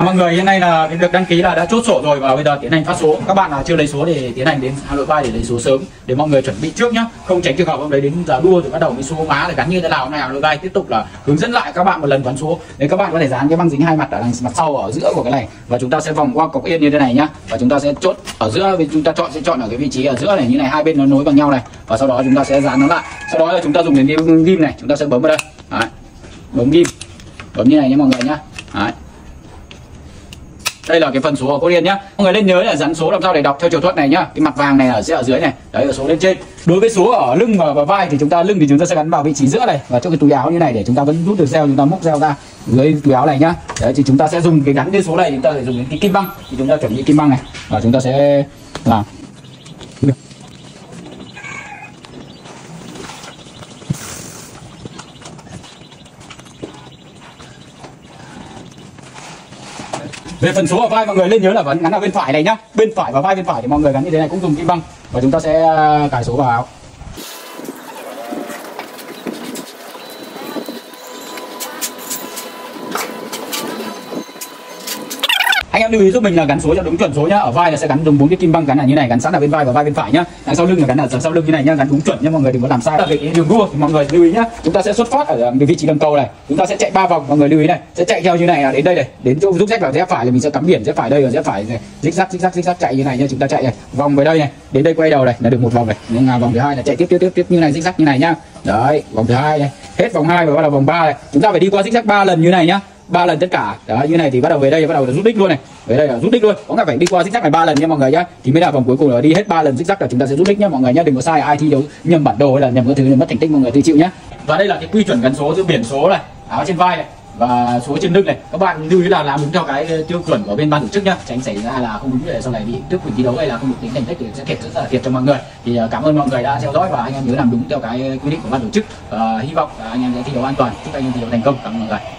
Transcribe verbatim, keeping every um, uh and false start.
mọi người, hiện nay là cái việc đăng ký là đã chốt sổ rồi và bây giờ tiến hành phát số. Các bạn là chưa lấy số thì tiến hành đến Hà Nội Bike để lấy số sớm để mọi người chuẩn bị trước nhá, không tránh trường hợp hôm đấy đến giờ đua thì bắt đầu cái số má để gắn như thế nào. Hôm nay Hà Nội Bike tiếp tục là hướng dẫn lại các bạn một lần gắn số. Để các bạn có thể dán cái băng dính hai mặt ở đằng mặt sau ở giữa của cái này và chúng ta sẽ vòng qua cọc yên như thế này nhá, và chúng ta sẽ chốt ở giữa, chúng ta chọn sẽ chọn ở cái vị trí ở giữa này như này, hai bên nó nối bằng nhau này, và sau đó chúng ta sẽ dán nó lại. Sau đó là chúng ta dùng đến cái ghim này, chúng ta sẽ bấm vào đây. Đấy. Bấm ghim, bấm như này nhé mọi người nhá. Đấy. Đây là cái phần số của cốt yên nhá. Mọi người nên nhớ là dán số làm sao để đọc theo chiều thuận này nhá. Cái mặt vàng này ở sẽ ở dưới này, đấy là số lên trên. Đối với số ở lưng và, và vai thì chúng ta lưng thì chúng ta sẽ gắn vào vị trí giữa này và trong cái túi áo như này để chúng ta vẫn rút được gel, chúng ta móc gel ra dưới túi áo này nhá. Đấy thì chúng ta sẽ dùng cái gắn cái số này, chúng ta phải dùng cái kim băng, thì chúng ta chuẩn bị kim băng này và chúng ta sẽ làm. Về phần số ở vai mọi người nên nhớ là vẫn gắn ở bên phải này nhá, bên phải và vai bên phải thì mọi người gắn như thế này cũng dùng kim băng và chúng ta sẽ cài số vào áo. Anh em lưu ý giúp mình là gắn số cho đúng chuẩn số nhá. Ở vai là sẽ gắn dùng bốn cái kim băng gắn là như này, gắn sẵn ở bên vai và vai bên phải nhá. Đằng sau lưng là gắn ở sau lưng như này nhá, gắn đúng chuẩn nhá, mọi người đừng có làm sai. Về cái đường đua thì mọi người lưu ý nhá. Chúng ta sẽ xuất phát ở cái vị trí đầm cầu này, chúng ta sẽ chạy ba vòng, mọi người lưu ý này, sẽ chạy theo như này đến đây này, đến chỗ rút rách vào rẽ phải thì mình sẽ cắm biển rẽ phải đây rồi rẽ phải này, zig zag zig zag zig zag chạy như này nhá, chúng ta chạy này, vòng về đây này, đến đây quay đầu này là được một vòng này, nhưng mà vòng thứ hai là chạy tiếp tiếp tiếp tiếp như này zig zag như này nhá. Đấy, vòng thứ hai này, hết vòng hai và bắt đầu vòng ba này, chúng ta phải đi qua zig zag ba lần như này nhá. ba lần tất cả. Đó, như này thì bắt đầu về đây bắt đầu là rút đích luôn này. Về đây là rút đích luôn. Có nghĩa phải đi qua zigzag này ba lần nha mọi người nhá. Thì mới là vòng cuối cùng là đi hết ba lần zigzag là chúng ta sẽ rút đích nhá mọi người nhá. Đừng có sai ai thi đấu nhầm bản đồ hay là nhầm cái thứ này mất thành tích mọi người tự chịu nhá. Và đây là cái quy chuẩn gắn số giữa biển số này, áo trên vai này và số trên lưng này. Các bạn lưu ý là làm đúng theo cái tiêu chuẩn của bên ban tổ chức nhá, tránh xảy ra là không đúng để sau này bị tước quyền thi đấu hay là không được tính thành tích thì sẽ thiệt rất là thiệt cho mọi người. Thì cảm ơn mọi người đã theo dõi và anh em nhớ làm đúng theo cái quy định của ban tổ chức. Và hy vọng là anh em sẽ thi đấu an toàn, chúc anh em thi đấu thành công. Cảm ơn mọi người.